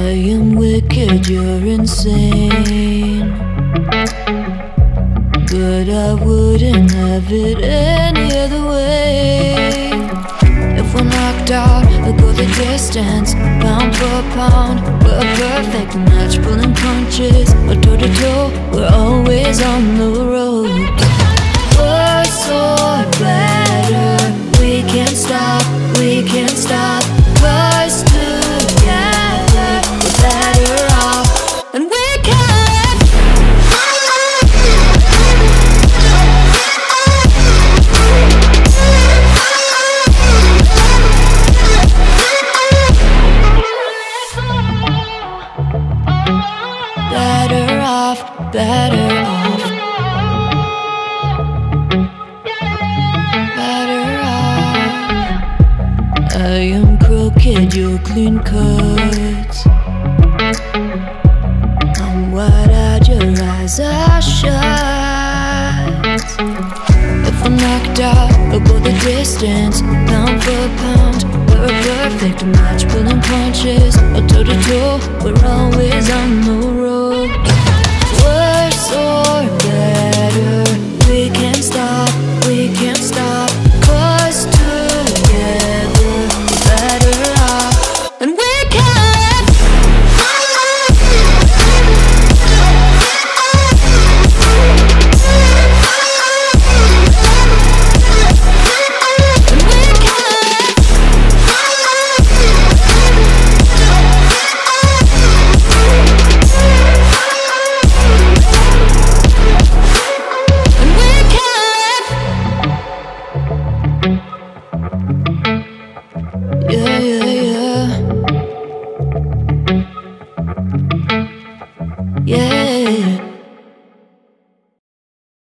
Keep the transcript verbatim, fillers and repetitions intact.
I am wicked, you're insane, but I wouldn't have it any other way. If we're knocked out, we'll go the distance, pound for pound. We're a perfect match, pulling punches, or toe to toe, we're always on the road. Worse or better, we can't stop, we can't stop. 'Cause together we're better off, and we can. Better off, better off, better off. I am crooked, you're clean cut. I'm wide-eyed, your eyes are shut. If I'm knocked out, we'll go the distance, pound for pound. We're a perfect match, pulling punches, or toe to toe, we're always on the road.